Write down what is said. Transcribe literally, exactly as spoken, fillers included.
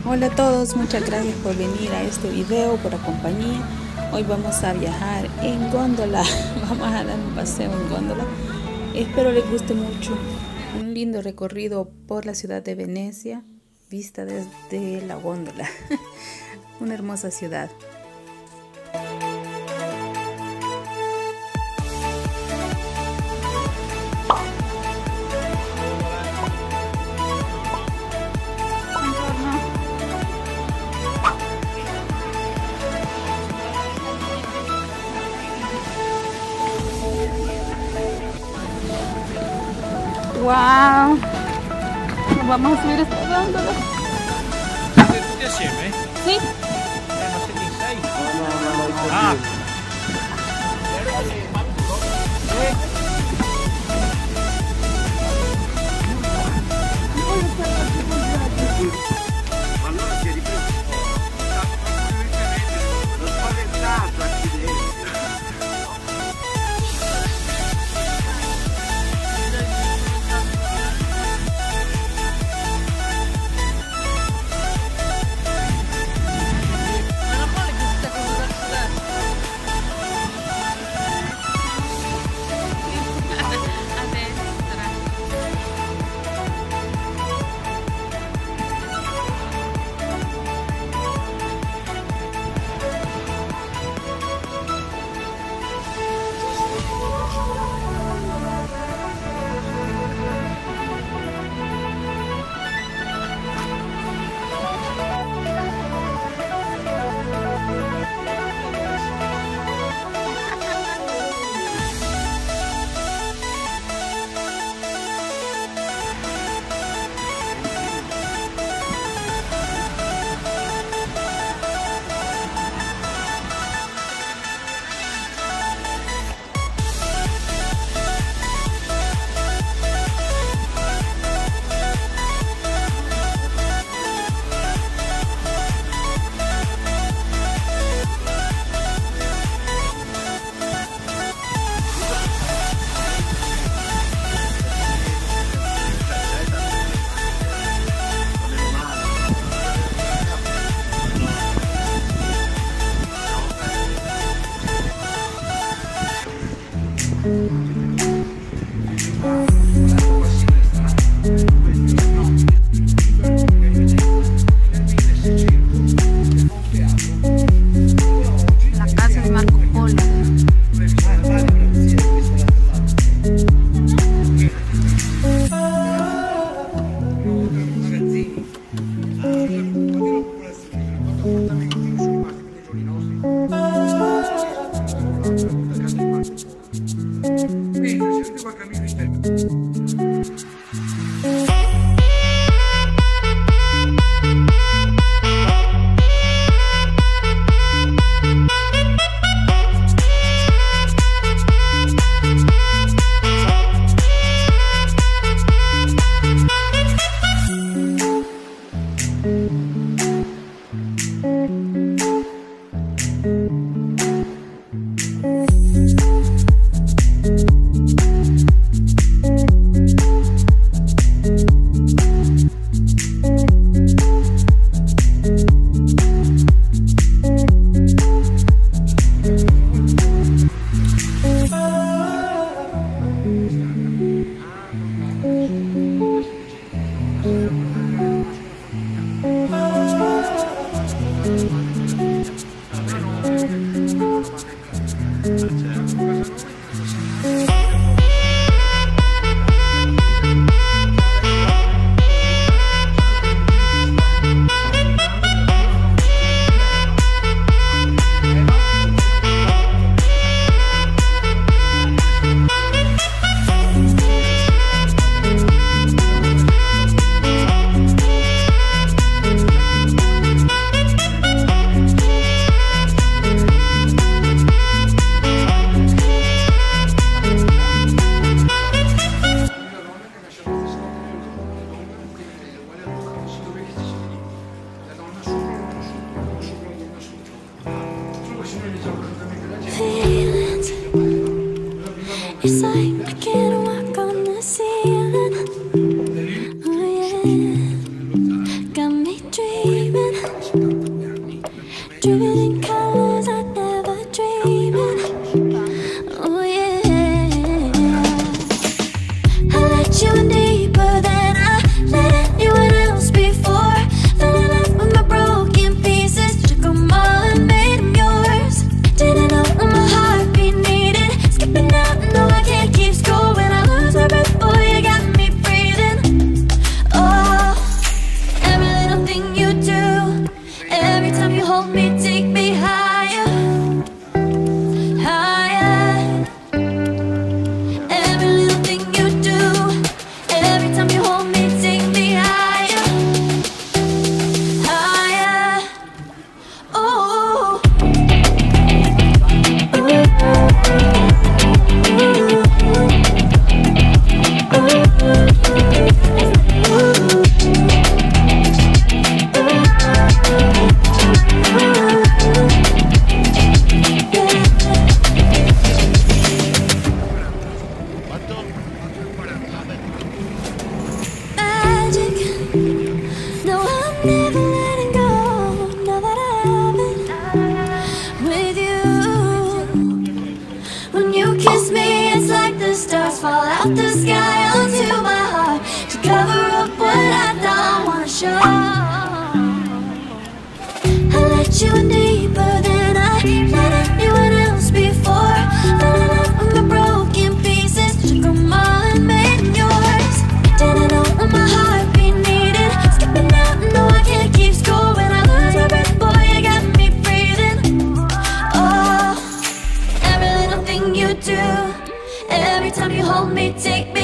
Hola a todos, muchas gracias por venir a este video, por la compañía. Hoy vamos a viajar en góndola, vamos a dar un paseo en góndola. Espero les guste mucho. Un lindo recorrido por la ciudad de Venecia, vista desde la góndola. Una hermosa ciudad. Wow, vamos a subir esta góndola. Tutti assieme? Sì. Eh, ma se ti sei? No, no, no, no. Ah. Ma allora si è ripreso un po'. L'ho spaventato anche dentro. Thank you. Drew it in colors I never dreamed. Oh yeah, I let you in deeper than I let anyone else before. Fell in love with my broken pieces, took them all and made them yours. Didn't know what my heartbeat needed, skipping out, no I can't keep score. When I lose my breath, boy, you got me breathing. Oh, every little thing you do, every time you hold me, take me higher, higher. Every little thing you do, every time you hold me, take me higher, higher. Oh, magic. No, I'm never letting go. Now that I've been with you, when you kiss me, it's like the stars fall out the sky onto my heart to cover up what I don't wanna show. I let you in deeper than I let anyone else before. Fell in love with my broken pieces, took them all and made them yours. Didn't know what my heartbeat needed, skipping out, no I can't keep score. When I lose my breath, boy, you got me breathing. Oh, every little thing you do, every time you hold me, take me